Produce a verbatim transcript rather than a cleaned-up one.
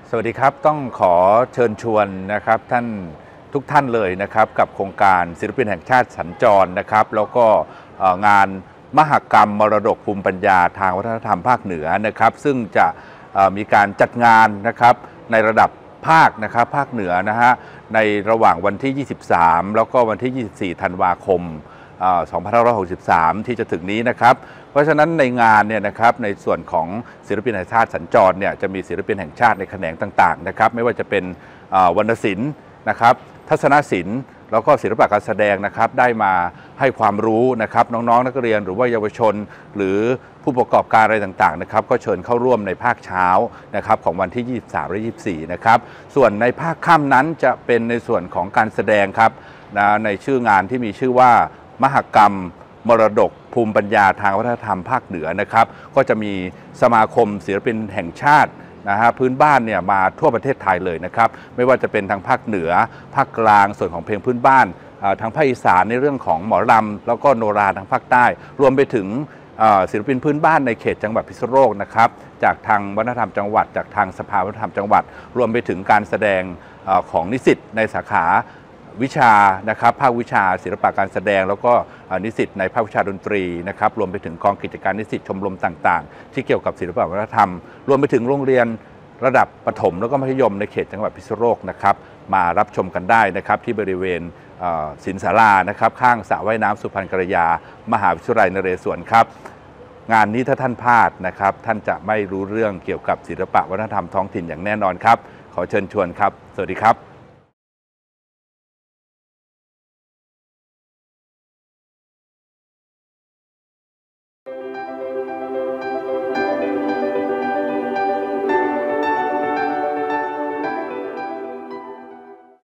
สวัสดีครับต้องขอเชิญชวนนะครับท่านทุกท่านเลยนะครับกับโครงการศิลปินแห่งชาติสัญจรนะครับแล้วก็งานมหกรรมมรดกภูมิปัญญาทางวัฒนธรรมภาคเหนือนะครับซึ่งจะมีการจัดงานนะครับในระดับภาคนะครับภาคเหนือนะฮะในระหว่างวันที่ยี่สิบสามแล้วก็วันที่ยี่สิบสี่ธันวาคมสองพันห้าร้อยหกสิบสามที่จะถึงนี้นะครับเพราะฉะนั้นในงานเนี่ยนะครับในส่วนของศิลปินแห่งชาติสัญจรเนี่ยจะมีศิลปินแห่งชาติในแขนงต่างๆนะครับไม่ว่าจะเป็นวรรณศิลป์นะครับทัศนศิลป์แล้วก็ศิลปะการแสดงนะครับได้มาให้ความรู้นะครับน้องๆนักเรียนหรือว่าเยาวชนหรือผู้ประกอบการอะไรต่างๆนะครับก็เชิญเข้าร่วมในภาคเช้านะครับของวันที่ยี่สิบสามและยี่สิบสี่นะครับส่วนในภาคค่ำนั้นจะเป็นในส่วนของการแสดงครับนะในชื่องานที่มีชื่อว่ามหกรรมมรดกภูมิปัญญาทางวัฒนธรรมภาคเหนือนะครับก็จะมีสมาคมศิลปินแห่งชาตินะฮะพื้นบ้านเนี่ยมาทั่วประเทศไทยเลยนะครับไม่ว่าจะเป็นทางภาคเหนือภาคกลางส่วนของเพลงพื้นบ้านทางภาคอีสานในเรื่องของหมอลำแล้วก็โนราทางภาคใต้รวมไปถึงศิลปินพื้นบ้านในเขตจังหวัดพิษณุโลกนะครับจากทางวัฒนธรรมจังหวัดจากทางสภาวัฒนธรรมจังหวัดรวมไปถึงการแสดงของนิสิตในสาขาวิชานะครับภาควิชาศิลปะการแสดงแล้วก็นิสิตในภาควิชาดนตรีนะครับรวมไปถึงกองกิจการนิสิตชมรมต่างๆที่เกี่ยวกับศิลปะวัฒนธรรมรวมไปถึงโรงเรียนระดับประถมแล้วก็มัธยมในเขตจังหวัดพิษณุโลกนะครับมารับชมกันได้นะครับที่บริเวณศิลปศาลานะครับข้างสระว่ายน้ำสุพรรณกัลยามหาวิทยาลัยนเรศวรครับงานนี้ถ้าท่านพลาดนะครับท่านจะไม่รู้เรื่องเกี่ยวกับศิลปะวัฒนธรรมท้องถิ่นอย่างแน่นอนครับขอเชิญชวนครับสวัสดีครับ